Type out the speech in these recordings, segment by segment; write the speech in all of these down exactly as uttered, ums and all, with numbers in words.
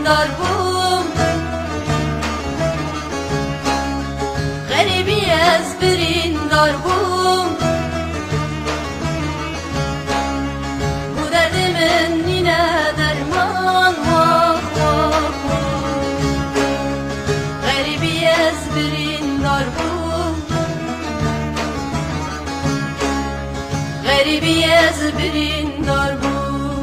دار بوم غریبی از برین دار بوم bu derdimin yine derman vah vah vah غریبی از برین دار بوم غریبی از برین دار بوم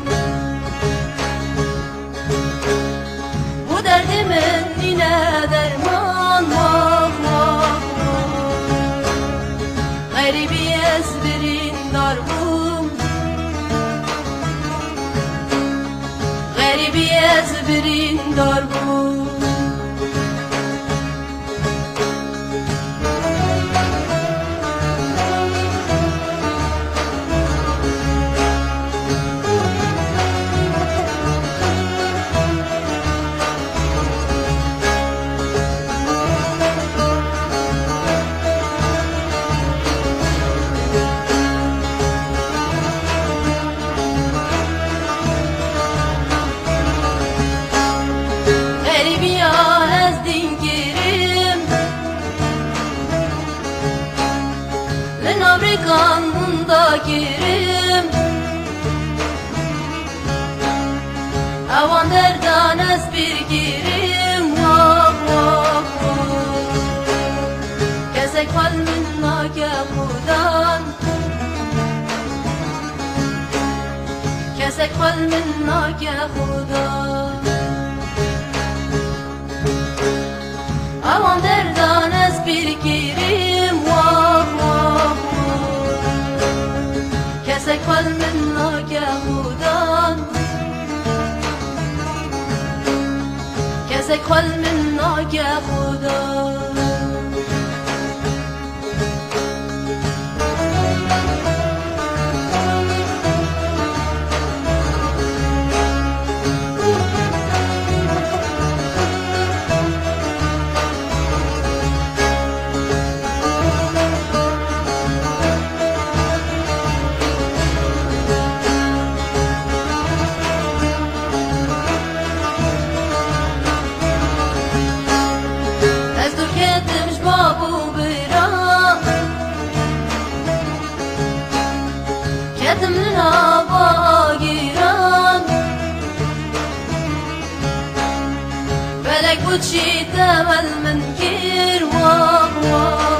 bu derdimin yine derman vah vah غریبی از برین دار بوم غریبی از برین دار بوم Afrika'nda girim Avan derdan ez bir girim Vah vah vah Kesek fal minna ke khudan Kesek fal minna ke khudan Avan derdan ez bir girim Vah vah كسك فل منك يا خدان كسك فل منك يا خدان كتم الهوى جيران فلك بتشي تمل من كير واه واه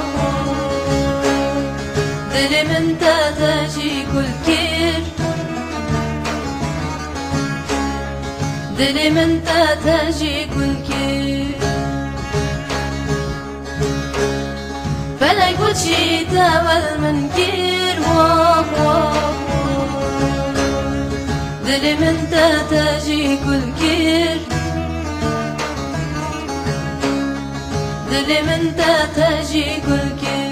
دلي من تتجي كل كير دلي من تتجي كل كير فلك بتشي تمل من كير واه واه دلي من تتجي كل كير دلي من تتجي كل كير